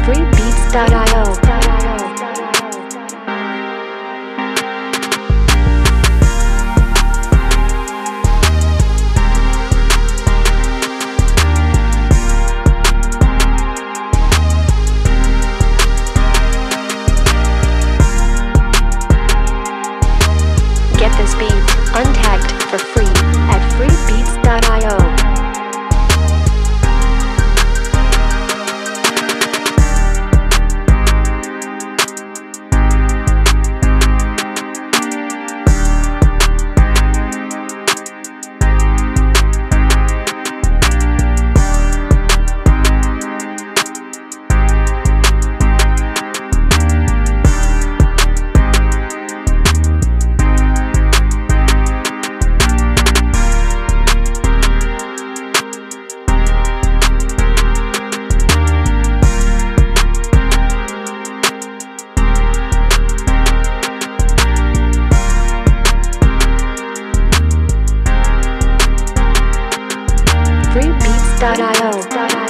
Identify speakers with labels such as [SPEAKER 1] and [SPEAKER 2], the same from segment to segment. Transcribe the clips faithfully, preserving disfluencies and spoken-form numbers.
[SPEAKER 1] free beats dot i o. Get this beat untagged for free at free beats dot i o. free beats dot i o.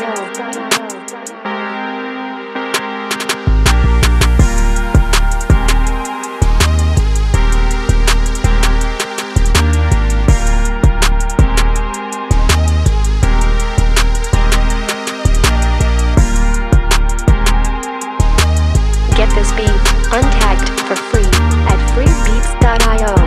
[SPEAKER 1] Get this beat untagged for free at free beats dot i o.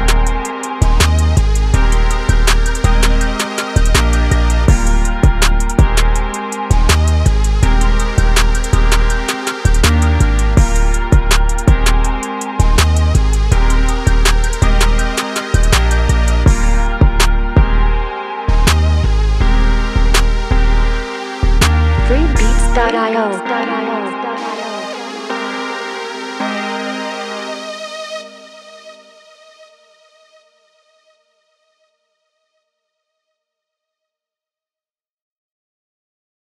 [SPEAKER 1] free beats dot i o.